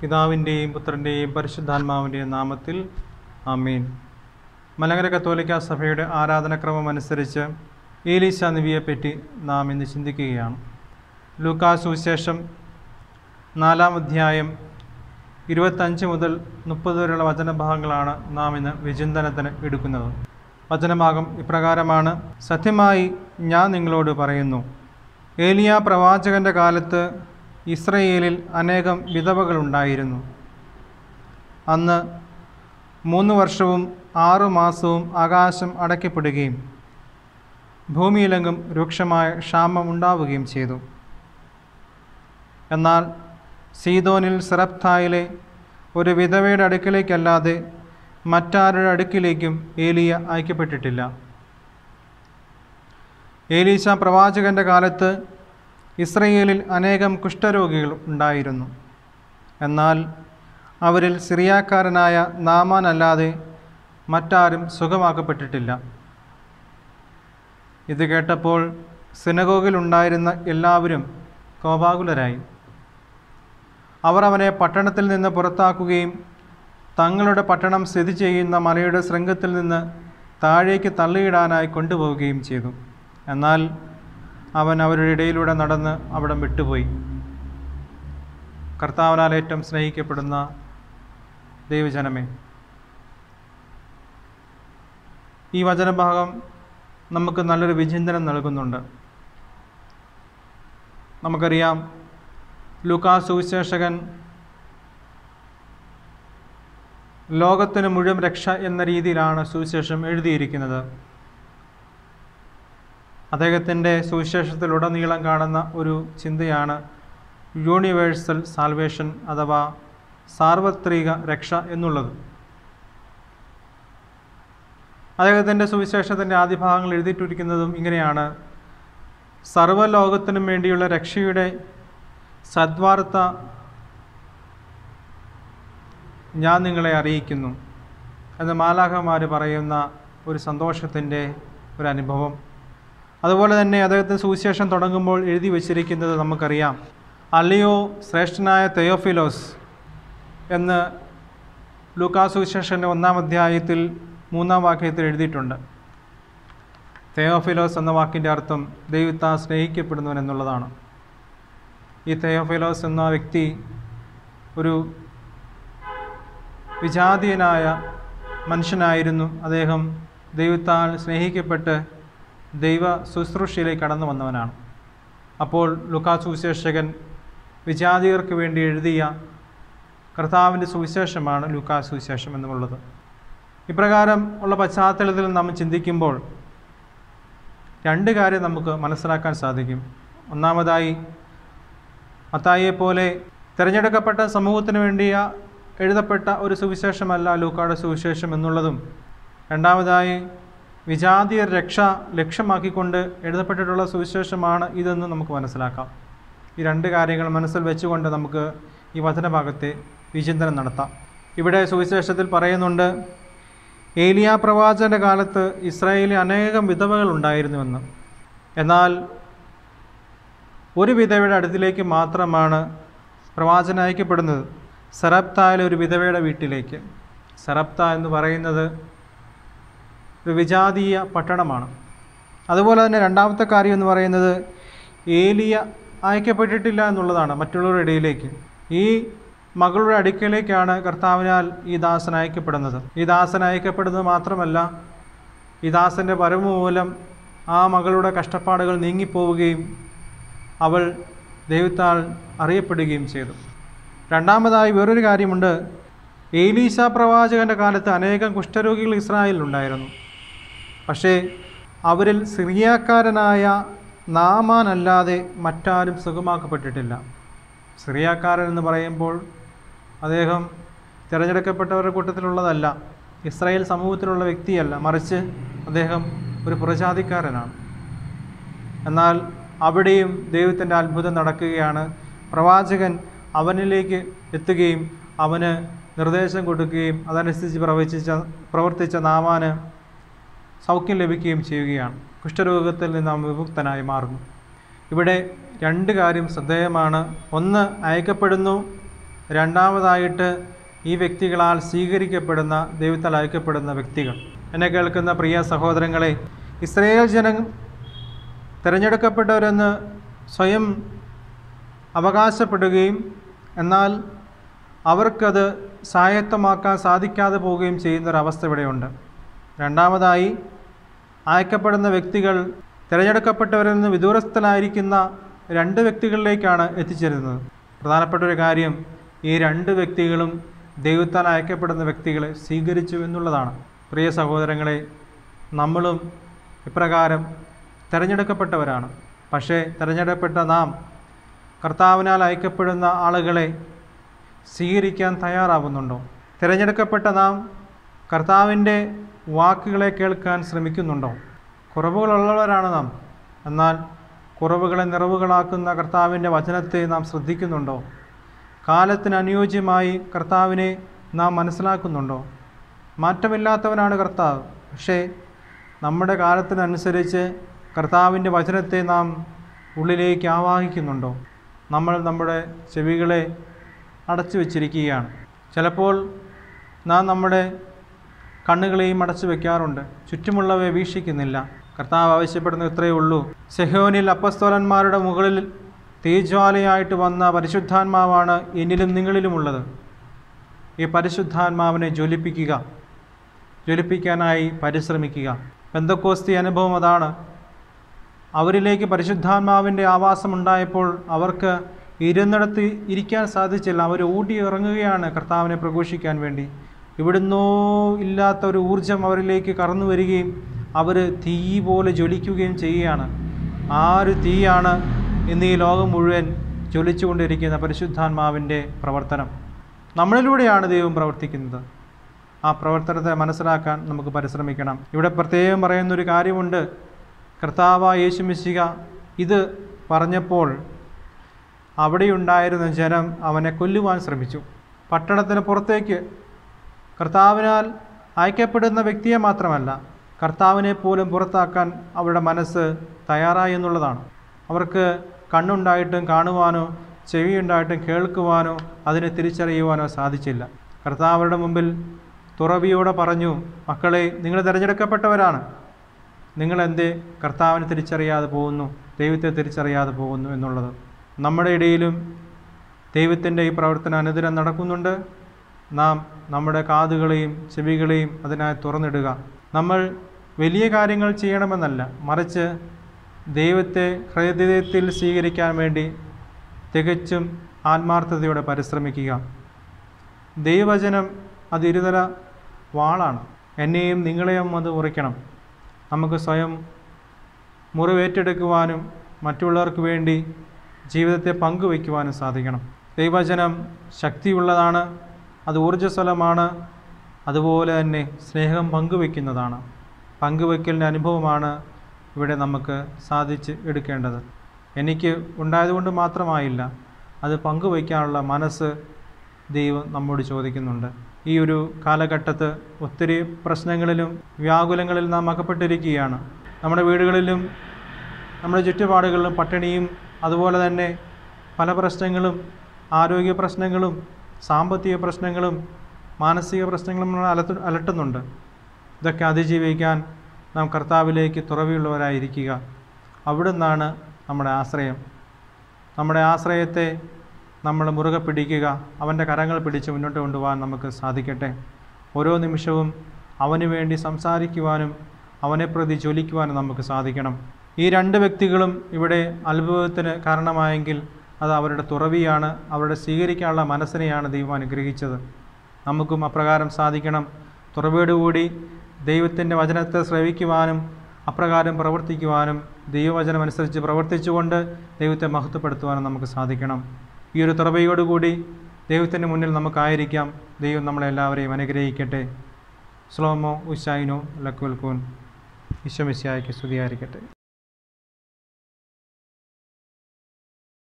പിതാവിൻ്റെയും പുത്രൻ്റെയും പരിശുദ്ധാത്മാവിൻ്റെയും നാമത്തിൽ ആമീൻ. മലങ്കര കത്തോലിക്ക സഭയുടെ ആരാധനക്രമം അനുസരിച്ച് ഏലീശ നബിയെപ്പറ്റി നാം ഇന്ന് ചിന്തിക്കുകയാണ്. ലൂക്കാ സുവിശേഷം 4-ാം അധ്യായം 25 മുതൽ 30 വരെയുള്ള വചനഭാഗങ്ങളാണ് നാം ഇന്ന് വിചിന്തനത്തിന് എടുക്കുന്നത്. വചനഭാഗം ഇപ്രകാരമാണ്: സത്യമായി ഞാൻ നിങ്ങളോട് പറയുന്നു, ഏലിയ പ്രവാചകൻ്റെ കാലത്ത് ഇസ്രയേലിൽ അനേകം വിധവകളുണ്ടായിരുന്നു. അന്ന് 3 വർഷവും 6 മാസവും ആകാശം അടയ്ക്കപ്പെടുകയും ഭൂമിയിലെങ്ങും രൂക്ഷമായ ക്ഷാമം ഉണ്ടാവുകയും ചെയ്തു. എന്നാൽ സീദോനിൽ സറപ്തായിലെ ഒരു വിധവയുടെ അടുക്കിലേക്കല്ലാതെ മറ്റാരുടെ അടുക്കിലേക്കും ഏലിയ അയക്കപ്പെട്ടിട്ടില്ല. ഏലീശ പ്രവാചകൻ്റെ കാലത്ത് ഇസ്രയേലിൽ അനേകം കുഷ്ഠരോഗികൾ ഉണ്ടായിരുന്നു. എന്നാൽ അവരിൽ സിറിയാക്കാരനായ നാമാൻ അല്ലാതെ മറ്റാരും സുഖമാക്കപ്പെട്ടിട്ടില്ല. ഇത് കേട്ടപ്പോൾ സിനഗോഗിലുണ്ടായിരുന്ന എല്ലാവരും കോപാകുലരായി. അവർ അവനെ പട്ടണത്തിൽ നിന്ന് പുറത്താക്കുകയും തങ്ങളുടെ പട്ടണം സ്ഥിതി ചെയ്യുന്ന മലയുടെ ശൃംഗത്തിൽ നിന്ന് താഴേക്ക് തള്ളിയിടാനായി കൊണ്ടുപോവുകയും ചെയ്തു. എന്നാൽ അവൻ അവരുടെ ഇടയിലൂടെ നടന്ന് അവിടം വിട്ടുപോയി. കർത്താവിനാൽ ഏറ്റവും സ്നേഹിക്കപ്പെടുന്ന ദൈവജനമേ, ഈ വചനഭാഗം നമുക്ക് നല്ലൊരു വിചിന്തനം നൽകുന്നുണ്ട്. നമുക്കറിയാം, ലൂക്കാ സുവിശേഷകൻ ലോകത്തിന് മുഴുവൻ രക്ഷ എന്ന രീതിയിലാണ് സുവിശേഷം എഴുതിയിരിക്കുന്നത്. അദ്ദേഹത്തിൻ്റെ സുവിശേഷത്തിലുടനീളം കാണുന്ന ഒരു ചിന്തയാണ് യൂണിവേഴ്സൽ സാൽവേഷൻ അഥവാ സാർവത്രിക രക്ഷ എന്നുള്ളത്. അദ്ദേഹത്തിൻ്റെ സുവിശേഷത്തിൻ്റെ ആദ്യ ഭാഗങ്ങൾ എഴുതിയിട്ടിരിക്കുന്നതും ഇങ്ങനെയാണ്: സർവ്വലോകത്തിനും വേണ്ടിയുള്ള രക്ഷയുടെ സദ്വാർത്ത ഞാൻ നിങ്ങളെ അറിയിക്കുന്നു എന്ന് മാലാഖമാർ പറയുന്ന ഒരു സന്തോഷത്തിൻ്റെ ഒരു അനുഭവം. അതുപോലെ തന്നെ അദ്ദേഹത്തിന് സുവിശേഷം തുടങ്ങുമ്പോൾ എഴുതി വച്ചിരിക്കുന്നത് നമുക്കറിയാം. അല്ലയോ ശ്രേഷ്ഠനായ തെയോഫിലോസ് എന്ന് ലൂക്കാ സുവിശേഷൻ്റെ 1-ാം അധ്യായത്തിൽ 3-ാം വാക്യത്തിൽ എഴുതിയിട്ടുണ്ട്. തെയോഫിലോസ് എന്ന വാക്കിൻ്റെ അർത്ഥം ദൈവത്താൽ സ്നേഹിക്കപ്പെടുന്നവൻ എന്നുള്ളതാണ്. ഈ തെയോഫിലോസ് എന്ന വ്യക്തി ഒരു വിജാതീയനായ മനുഷ്യനായിരുന്നു. അദ്ദേഹം ദൈവത്താൽ സ്നേഹിക്കപ്പെട്ട് ദൈവ ശുശ്രൂഷയിലേക്ക് കടന്നു വന്നവനാണ്. അപ്പോൾ ലൂക്കാ സുവിശേഷകൻ വിജാതിയർക്ക് വേണ്ടി എഴുതിയ കർത്താവിൻ്റെ സുവിശേഷമാണ് ലൂക്കാ സുവിശേഷം എന്നുള്ളത്. ഇപ്രകാരം ഉള്ള പശ്ചാത്തലത്തിൽ നാം ചിന്തിക്കുമ്പോൾ 2 കാര്യം നമുക്ക് മനസ്സിലാക്കാൻ സാധിക്കും. ഒന്നാമതായി, മത്തായിയെപ്പോലെ തിരഞ്ഞെടുക്കപ്പെട്ട സമൂഹത്തിന് വേണ്ടി എഴുതപ്പെട്ട ഒരു സുവിശേഷമല്ല ലൂക്കായുടെ സുവിശേഷം എന്നുള്ളതും. രണ്ടാമതായി, വിജാതീയർ രക്ഷ ലക്ഷ്യമാക്കിക്കൊണ്ട് എഴുതപ്പെട്ടിട്ടുള്ള സുവിശേഷമാണ് ഇതെന്ന് നമുക്ക് മനസ്സിലാക്കാം. ഈ 2 കാര്യങ്ങൾ മനസ്സിൽ വെച്ചുകൊണ്ട് നമുക്ക് ഈ വചനഭാഗത്തെ വിചിന്തനം നടത്താം. ഇവിടെ സുവിശേഷത്തിൽ പറയുന്നുണ്ട്, ഏലിയ പ്രവാചകൻ്റെ കാലത്ത് ഇസ്രായേലിൽ അനേകം വിധവകൾ ഉണ്ടായിരുന്നുവെന്ന്. എന്നാൽ ഒരു വിധവയുടെ അടുത്തിലേക്ക് മാത്രമാണ് പ്രവാചകൻ അയക്കപ്പെടുന്നത്, സറപ്തായിലെ ഒരു വിധവയുടെ വീട്ടിലേക്ക്. സറപ്ത എന്ന് പറയുന്നത് ഒരു വിജാതീയ പട്ടണമാണ്. അതുപോലെ തന്നെ രണ്ടാമത്തെ കാര്യം എന്ന് പറയുന്നത്, ഏലിയ അയക്കപ്പെട്ടിട്ടില്ല എന്നുള്ളതാണ് മറ്റുള്ളവരുടെ ഇടയിലേക്ക്. ഈ മകളുടെ അടുക്കലേക്കാണ് കർത്താവിനാൽ ഈ ദാസൻ അയക്കപ്പെടുന്നത്. ഈ ദാസൻ അയക്കപ്പെടുന്നത് മാത്രമല്ല, ഈ ദാസൻ്റെ വരവ് മൂലം ആ മകളുടെ കഷ്ടപ്പാടുകൾ നീങ്ങിപ്പോവുകയും അവൾ ദൈവത്താൽ അറിയപ്പെടുകയും ചെയ്തു. രണ്ടാമതായി വേറൊരു കാര്യമുണ്ട്. ഏലീശ പ്രവാചകൻ്റെ കാലത്ത് അനേകം കുഷ്ഠരോഗികൾ ഇസ്രായേലിലുണ്ടായിരുന്നു. പക്ഷേ അവരിൽ സിറിയാക്കാരനായ നാമാൻ അല്ലാതെ മറ്റാരും സുഖമാക്കപ്പെട്ടിട്ടില്ല. സിറിയാക്കാരൻ എന്ന് പറയുമ്പോൾ അദ്ദേഹം തിരഞ്ഞെടുക്കപ്പെട്ടവരുടെ കൂട്ടത്തിലുള്ളതല്ല, ഇസ്രായേൽ സമൂഹത്തിലുള്ള വ്യക്തിയല്ല, മറിച്ച് അദ്ദേഹം ഒരു പുറജാതിക്കാരനാണ്. എന്നാൽ അവിടെയും ദൈവത്തിൻ്റെ അത്ഭുതം നടക്കുകയാണ്. പ്രവാചകൻ അവനിലേക്ക് എത്തുകയും അവന് നിർദ്ദേശം കൊടുക്കുകയും അതനുസരിച്ച് പ്രവർത്തിച്ച നാമാന് സൗഖ്യം ലഭിക്കുകയും ചെയ്യുകയാണ്. കുഷ്ഠരോഗത്തിൽ നിന്ന് നാം വിമുക്തനായി മാറുന്നു. ഇവിടെ രണ്ട് കാര്യം ശ്രദ്ധേയമാണ്. ഒന്ന്, അയക്കപ്പെടുന്നു. രണ്ടാമതായിട്ട് ഈ വ്യക്തികളാൽ സ്വീകരിക്കപ്പെടുന്ന, ദൈവത്താൽ അയക്കപ്പെടുന്ന വ്യക്തികൾ. എന്നെ കേൾക്കുന്ന പ്രിയ സഹോദരങ്ങളെ, ഇസ്രായേൽ ജനം തിരഞ്ഞെടുക്കപ്പെട്ടവരെന്ന് സ്വയം അവകാശപ്പെടുകയും എന്നാൽ അവർക്കത് സ്വായത്തമാക്കാൻ സാധിക്കാതെ പോവുകയും ചെയ്യുന്നൊരവസ്ഥ ഇവിടെയുണ്ട്. രണ്ടാമതായി അയക്കപ്പെടുന്ന വ്യക്തികൾ തിരഞ്ഞെടുക്കപ്പെട്ടവരിൽ നിന്ന് വിദൂരസ്ഥനായിരിക്കുന്ന രണ്ട് വ്യക്തികളിലേക്കാണ് എത്തിച്ചേരുന്നത്. പ്രധാനപ്പെട്ട ഒരു കാര്യം, ഈ രണ്ട് വ്യക്തികളും ദൈവത്താൽ അയക്കപ്പെടുന്ന വ്യക്തികളെ സ്വീകരിച്ചു എന്നുള്ളതാണ്. പ്രിയ സഹോദരങ്ങളെ, നമ്മളും ഇപ്രകാരം തിരഞ്ഞെടുക്കപ്പെട്ടവരാണ്. പക്ഷേ തിരഞ്ഞെടുക്കപ്പെട്ട നാം കർത്താവിനാൽ അയക്കപ്പെടുന്ന ആളുകളെ സ്വീകരിക്കാൻ തയ്യാറാവുന്നുണ്ടോ? തിരഞ്ഞെടുക്കപ്പെട്ട നാം കർത്താവിൻ്റെ വാക്കുകളെ കേൾക്കാൻ ശ്രമിക്കുന്നുണ്ടോ? കുറവുകളുള്ളവരാണ് നാം. എന്നാൽ കുറവുകളെ നിറവുകളാക്കുന്ന കർത്താവിൻ്റെ വചനത്തെ നാം ശ്രദ്ധിക്കുന്നുണ്ടോ? കാലത്തിന് അനുയോജ്യമായി കർത്താവിനെ നാം മനസ്സിലാക്കുന്നുണ്ടോ? മാറ്റമില്ലാത്തവനാണ് കർത്താവ്. പക്ഷേ നമ്മുടെ കാലത്തിനനുസരിച്ച് കർത്താവിൻ്റെ വചനത്തെ നാം ഉള്ളിലേക്ക് ആവാഹിക്കുന്നുണ്ടോ? നമ്മൾ നമ്മുടെ ചെവികളെ അടച്ചു വച്ചിരിക്കുകയാണ്. ചിലപ്പോൾ നാം നമ്മുടെ കണ്ണുകളെയും അടച്ചു വയ്ക്കാറുണ്ട്. ചുറ്റുമുള്ളവയെ വീക്ഷിക്കുന്നില്ല. കർത്താവ് ആവശ്യപ്പെടുന്നത് ഇത്രയേ ഉള്ളൂ. സെഹോനിൽ അപ്പസ്തോലന്മാരുടെ മുകളിൽ തീജ്വാലയായിട്ട് വന്ന പരിശുദ്ധാത്മാവാണ് എന്നിലും നിങ്ങളിലുമുള്ളത്. ഈ പരിശുദ്ധാത്മാവിനെ ജ്വലിപ്പിക്കാനായി പരിശ്രമിക്കുക. പെന്തക്കോസ്തി അനുഭവം അതാണ്. അവരിലേക്ക് പരിശുദ്ധാത്മാവിൻ്റെ ആവാസമുണ്ടായപ്പോൾ അവർക്ക് ഇരുന്നിടത്ത് ഇരിക്കാൻ സാധിച്ചില്ല. അവർ ഓടി ഇറങ്ങുകയാണ് കർത്താവിനെ പ്രഘോഷിക്കാൻ വേണ്ടി. ഇവിടുന്നോ ഇല്ലാത്ത ഒരു ഊർജം അവരിലേക്ക് കടന്നു വരികയും അവർ തീ പോലെ ജ്വലിക്കുകയും ചെയ്യുകയാണ്. ആ ഒരു തീയാണ് ഇന്ന് ഈ ലോകം മുഴുവൻ ജ്വലിച്ചുകൊണ്ടിരിക്കുന്ന പരിശുദ്ധാത്മാവിൻ്റെ പ്രവർത്തനം. നമ്മളിലൂടെയാണ് ദൈവം പ്രവർത്തിക്കുന്നത്. ആ പ്രവർത്തനത്തെ മനസ്സിലാക്കാൻ നമുക്ക് പരിശ്രമിക്കണം. ഇവിടെ പ്രത്യേകം പറയുന്നൊരു കാര്യമുണ്ട്. കർത്താവായ യേശു മിശിഹ ഇത് പറഞ്ഞപ്പോൾ അവിടെയുണ്ടായിരുന്ന ജനം അവനെ കൊല്ലുവാൻ ശ്രമിച്ചു. പട്ടണത്തിന് പുറത്തേക്ക് കർത്താവിനാൽ അയക്കപ്പെടുന്ന വ്യക്തിയെ മാത്രമല്ല, കർത്താവിനെ പോലും പുറത്താക്കാൻ അവരുടെ മനസ്സ് തയ്യാറായി എന്നുള്ളതാണ്. അവർക്ക് കണ്ണുണ്ടായിട്ടും കാണുവാനോ ചെവിയുണ്ടായിട്ടും കേൾക്കുവാനോ അതിനെ തിരിച്ചറിയുവാനോ സാധിച്ചില്ല. കർത്താവരുടെ മുമ്പിൽ തുറവിയോടെ പറഞ്ഞു, മക്കളെ, നിങ്ങൾ തിരഞ്ഞെടുക്കപ്പെട്ടവരാണ്. നിങ്ങളെന്തേ കർത്താവിനെ തിരിച്ചറിയാതെ പോകുന്നു, ദൈവത്തെ തിരിച്ചറിയാതെ പോകുന്നു എന്നുള്ളത്. നമ്മുടെ ഇടയിലും ദൈവത്തിൻ്റെ ഈ പ്രവർത്തനം അനുദിനം നടക്കുന്നുണ്ട്. നാം നമ്മുടെ കാതുകളെയും ചെവികളെയും അതിനായി തുറന്നിടുക. നമ്മൾ വലിയ കാര്യങ്ങൾ ചെയ്യണമെന്നല്ല, മറിച്ച് ദൈവത്തെ ഹൃദയത്തിൽ സ്വീകരിക്കാൻ വേണ്ടി തികച്ചും ആത്മാർത്ഥതയോടെ പരിശ്രമിക്കുക. ദൈവവചനം അത് ഇരുതല വാളാണ്. എന്നെയും നിങ്ങളെയും അത് മുറിക്കണം. നമുക്ക് സ്വയം മുറിവേറ്റെടുക്കുവാനും മറ്റുള്ളവർക്ക് വേണ്ടി ജീവിതത്തെ പങ്കുവയ്ക്കുവാനും സാധിക്കണം. ദൈവവചനം ശക്തിയുള്ളതാണ്, അത് ഊർജ്ജസ്വലമാണ്, അതുപോലെ തന്നെ സ്നേഹം പങ്കുവയ്ക്കുന്നതാണ്. പങ്കുവയ്ക്കലിൻ്റെ അനുഭവമാണ് ഇവിടെ നമുക്ക് സാധിച്ച് എടുക്കേണ്ടത്. എനിക്ക് ഉണ്ടായതുകൊണ്ട് മാത്രമായില്ല, അത് പങ്കുവയ്ക്കാനുള്ള മനസ്സ് ദൈവം നമ്മോട് ചോദിക്കുന്നുണ്ട്. ഈ ഒരു കാലഘട്ടത്ത് ഒത്തിരി പ്രശ്നങ്ങളിലും വ്യാകുലങ്ങളിലും നാം അകപ്പെട്ടിരിക്കുകയാണ്. നമ്മുടെ വീടുകളിലും നമ്മുടെ ചുറ്റുപാടുകളിലും പട്ടിണിയും അതുപോലെ തന്നെ പല പ്രശ്നങ്ങളും, ആരോഗ്യ പ്രശ്നങ്ങളും സാമ്പത്തിക പ്രശ്നങ്ങളും മാനസിക പ്രശ്നങ്ങളും അലട്ടുന്നുണ്ട്. ഇതൊക്കെ അതിജീവിക്കാൻ നാം കർത്താവിലേക്ക് തുറവിയുള്ളവരായിരിക്കുക. അവിടുന്നാണ് നമ്മുടെ ആശ്രയം. നമ്മുടെ ആശ്രയത്തെ നമ്മൾ മുറുകെ പിടിക്കുക. അവൻ്റെ കരങ്ങൾ പിടിച്ച് മുന്നോട്ട് കൊണ്ടുപോകാൻ നമുക്ക് സാധിക്കട്ടെ. ഓരോ നിമിഷവും അവന് വേണ്ടി സംസാരിക്കുവാനും അവനെ പ്രതി ജ്വലിക്കുവാനും നമുക്ക് സാധിക്കണം. ഈ രണ്ട് വ്യക്തികളും ഇവിടെ അത്ഭുതത്തിന് കാരണമായെങ്കിൽ അത് അവരുടെ തുറവിയാണ്, അവരുടെ സ്വീകരിക്കാനുള്ള മനസ്സിനെയാണ് ദൈവം അനുഗ്രഹിച്ചത്. നമുക്കും അപ്രകാരം സാധിക്കണം. തുറവിയോടുകൂടി ദൈവത്തിൻ്റെ വചനത്തെ ശ്രവിക്കുവാനും അപ്രകാരം പ്രവർത്തിക്കുവാനും ദൈവവചനമനുസരിച്ച് പ്രവർത്തിച്ചുകൊണ്ട് ദൈവത്തെ മഹത്വപ്പെടുത്തുവാനും നമുക്ക് സാധിക്കണം. ഈ ഒരു തുറവിയോടുകൂടി ദൈവത്തിൻ്റെ മുന്നിൽ നമുക്കായിരിക്കാം. ദൈവം നമ്മളെല്ലാവരെയും അനുഗ്രഹിക്കട്ടെ. സ്ലോമോ ഉശായിനോ ലക്കുൽക്കൂൻ. ഈശോ മിശിഹായ്ക്ക് സ്തുതിയായിരിക്കട്ടെ.